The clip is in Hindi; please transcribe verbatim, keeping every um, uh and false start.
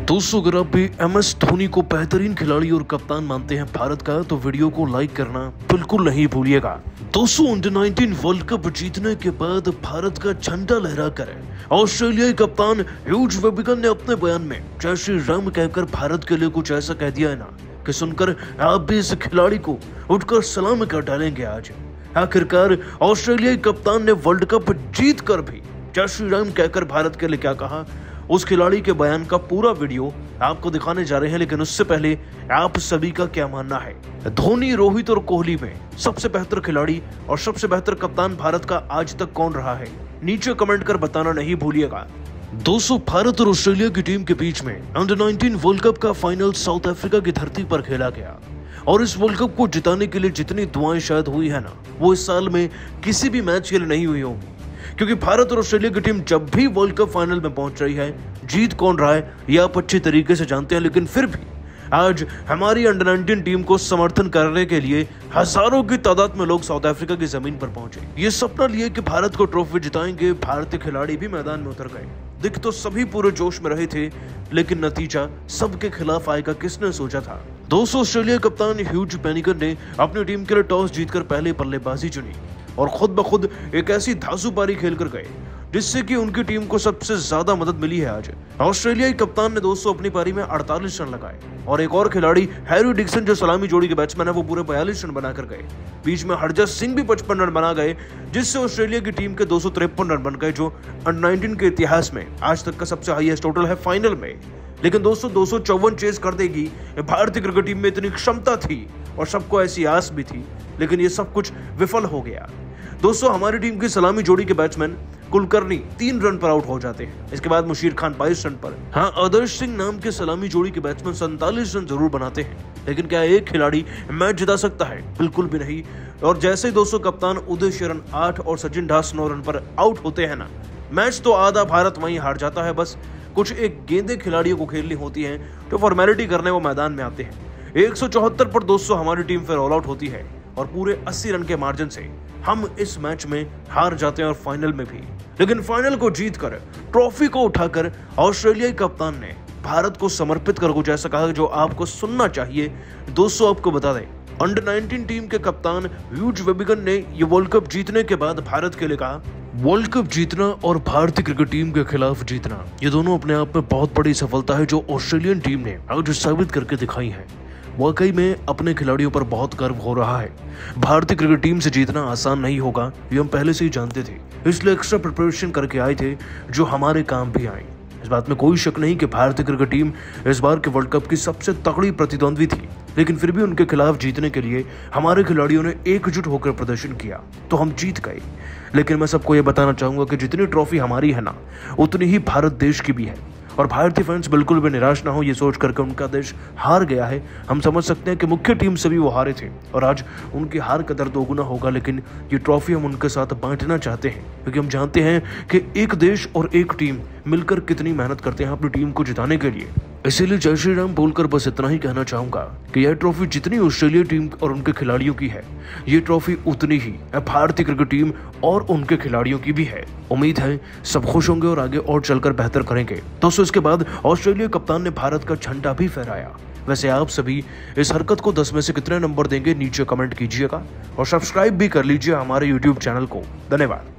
दोस्तों, अगर आप भी एम एस धोनी को बेहतरीन खिलाड़ी और कप्तान मानते हैं भारत का, तो वीडियो को लाइक करना बिल्कुल नहीं भूलिएगा। दोस्तों, अंडर नाइनटीन वर्ल्ड कप जीतने के बाद भारत का झंडा लहराकर ऑस्ट्रेलियाई कप्तान ह्यूज वेबिगन ने अपने बयान में जय श्री राम कहकर भारत के लिए कुछ ऐसा कह दिया है ना कि सुनकर आप भी इस खिलाड़ी को उठकर सलाम कर डालेंगे। आज आखिरकार ऑस्ट्रेलियाई कप्तान ने वर्ल्ड कप जीत कर भी जय श्री राम कहकर भारत के लिए क्या कहा, उस खिलाड़ी के बयान का पूरा वीडियो आपको दिखाने जा रहे हैं। लेकिन उससे पहले आप सभी का क्या मानना है, धोनी, रोहित और कोहली में सबसे बेहतर खिलाड़ी और सबसे बेहतर कप्तान भारत का आज तक कौन रहा है? नीचे कमेंट कर बताना नहीं भूलिएगा। दोस्तों, भारत और ऑस्ट्रेलिया की टीम के बीच में अंडर नाइनटीन वर्ल्ड कप का फाइनल साउथ अफ्रीका की धरती पर खेला गया और इस वर्ल्ड कप को जिताने के लिए जितनी दुआएं शायद हुई है ना, वो इस साल में किसी भी मैच के लिए नहीं हुई होंगी। क्योंकि भारत और ऑस्ट्रेलिया की टीम जब भी वर्ल्ड कप फाइनल में पहुंच रही है, जीत कौन रहा है ये आप अच्छी तरीके से जानते हैं। लेकिन फिर भी आज हमारी अंडर नाइनटीन टीम को समर्थन करने के लिए हजारों की तादाद में लोग साउथ अफ्रीका की जमीन पर पहुंचे। ये सपना लिए कि भारत को ट्रॉफी जिताएंगे। भारतीय खिलाड़ी भी मैदान में उतर गए। दिख तो सभी पूरे जोश में रहे थे, लेकिन नतीजा सबके खिलाफ आएगा, किसने सोचा था। दोस्तों, ऑस्ट्रेलिया कप्तान ह्यूज वेबिगन ने अपनी टीम के लिए टॉस जीतकर पहले बल्लेबाजी चुनी और खुद ब खुद एक ऐसी धांसू पारी खेलकर गए जिससे कि उनकी टीम को सबसे ज्यादा मदद मिली है। आज ऑस्ट्रेलियाई कप्तान ने दोस्तों अपनी पारी में अड़तालीस रन लगाए और एक और खिलाड़ी हैरी डिक्सन जो सलामी जोड़ी के बैट्समैन है, वो पूरे बयालीस रन बनाकर गए। बीच में हरजत सिंह भी पचपन रन बना गए, जिससे ऑस्ट्रेलिया की टीम के दो सौ तिरपन रन बन गए, जो अंडर नाइनटीन के इतिहास में आज तक का सबसे हाईएस्ट टोटल है फाइनल में। लेकिन दोस्तों, दो सौ चौवन चेस कर देगी, भारतीय क्रिकेट टीम में इतनी क्षमता थी और सबको ऐसी आस भी थी, लेकिन ये सब कुछ विफल हो गया। दोस्तों, हमारी टीम की सलामी जोड़ी के बैट्समैन कुलकर्णी तीन रन पर आउट हो जाते हैं। इसके बाद मुशीर खान बाईस रन पर। हाँ, आदर्श सिंह नाम के सलामी जोड़ी के बैट्समैन सैंतालीस रन जरूर बनाते हैं, लेकिन क्या एक खिलाड़ी मैच जिता सकता है? बिल्कुल भी नहीं। और जैसे ही दोस्तों कप्तान उदय शरण आठ और सचिन दास नौ रन पर आउट होते हैं ना, मैच तो आधा भारत वहीं हार जाता है। बस कुछ एक गेंदे खिलाड़ियों को खेलनी होती है जो फॉर्मेलिटी करने वो मैदान में आते हैं। एक सौ चौहत्तर पर दोस्तों हमारी टीम फिर ऑल आउट होती है और पूरे अस्सी रन के मार्जिन से हम इस मैच में हार जाते हैं और फाइनल में भी। लेकिन फाइनल को जीतकर ट्रॉफी को उठाकर ऑस्ट्रेलियाई कप्तान ने भारत को समर्पित कर कुछ ऐसा कहा जो आपको सुनना चाहिए। दोस्तों, आपको बता दें, अंडर नाइनटीन टीम के कप्तान ह्यूज वेबिगन ने ये वर्ल्ड कप जीतने के बाद भारत के लिए कहा, वर्ल्ड कप जीतना और भारतीय क्रिकेट टीम के खिलाफ जीतना, ये दोनों अपने आप में बहुत बड़ी सफलता है जो ऑस्ट्रेलियन टीम ने आज साबित करके दिखाई है। वाकई में अपने खिलाड़ियों पर बहुत गर्व हो रहा है। भारतीय क्रिकेट टीम से जीतना आसान नहीं होगा, ये हम पहले से ही जानते थे, इसलिए एक्स्ट्रा प्रिपरेशन करके आए थे जो हमारे काम भी आए। इस बात में कोई शक नहीं कि भारतीय क्रिकेट टीम इस बार के वर्ल्ड कप की सबसे तगड़ी प्रतिद्वंद्वी थी, लेकिन फिर भी उनके खिलाफ जीतने के लिए हमारे खिलाड़ियों ने एकजुट होकर प्रदर्शन किया तो हम जीत गए। लेकिन मैं सबको ये बताना चाहूंगा कि जितनी ट्रॉफी हमारी है ना, उतनी ही भारत देश की भी है और भारतीय फैंस बिल्कुल भी निराश ना हो ये सोच करके उनका देश हार गया है। हम समझ सकते हैं कि मुख्य टीम से भी वो हारे थे और आज उनकी हार का दर्द दोगुना होगा, लेकिन ये ट्रॉफी हम उनके साथ बांटना चाहते हैं क्योंकि हम जानते हैं कि एक देश और एक टीम मिलकर कितनी मेहनत करते हैं अपनी टीम को जिताने के लिए। इसीलिए जय श्री राम बोलकर बस इतना ही कहना चाहूंगा कि यह ट्रॉफी जितनी ऑस्ट्रेलिया टीम और उनके खिलाड़ियों की है, ये ट्रॉफी उतनी ही भारतीय क्रिकेट टीम और उनके खिलाड़ियों की भी है। उम्मीद है सब खुश होंगे और आगे और चलकर बेहतर करेंगे। दोस्तों, इसके बाद ऑस्ट्रेलिया कप्तान ने भारत का झंडा भी फहराया। वैसे आप सभी इस हरकत को दस में से कितने नंबर देंगे, नीचे कमेंट कीजिएगा और सब्सक्राइब भी कर लीजिए हमारे यूट्यूब चैनल को। धन्यवाद।